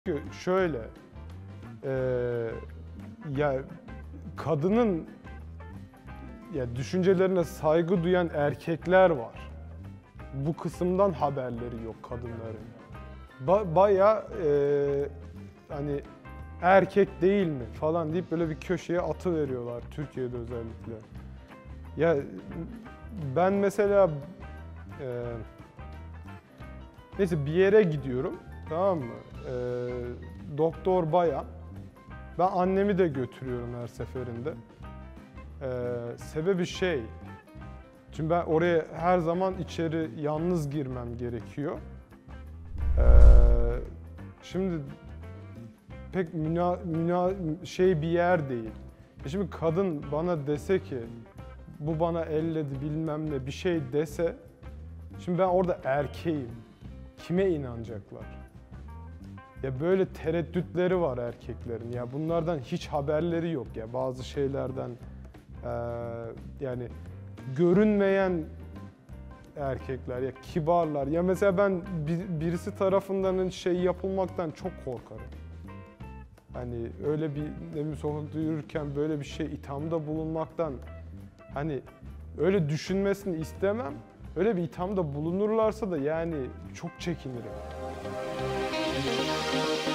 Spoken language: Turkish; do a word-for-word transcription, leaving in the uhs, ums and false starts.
Şöyle, e, ya kadının ya düşüncelerine saygı duyan erkekler var. Bu kısımdan haberleri yok kadınların. Ba bayağı e, hani erkek değil mi falan deyip böyle bir köşeye atı veriyorlar Türkiye'de özellikle. Ya ben mesela e, neyse bir yere gidiyorum, tamam mı? E, doktor bayan. Ben annemi de götürüyorum her seferinde. Ee, sebebi şey, çünkü ben oraya her zaman içeri yalnız girmem gerekiyor. Ee, şimdi pek müna, müna, şey bir yer değil. E şimdi kadın bana dese ki, bu bana elledi bilmem ne bir şey dese, şimdi ben orada erkeğim. Kime inanacaklar? Ya böyle tereddütleri var erkeklerin. Ya bunlardan hiç haberleri yok ya bazı şeylerden. Ee, yani görünmeyen erkekler ya kibarlar. Ya mesela ben bir, birisi tarafından şey yapılmaktan çok korkarım. Hani öyle bir ne bileyim sokakta yürürken böyle bir şey ithamda bulunmaktan hani öyle düşünmesini istemem. Öyle bir ithamda bulunurlarsa da yani çok çekinirim.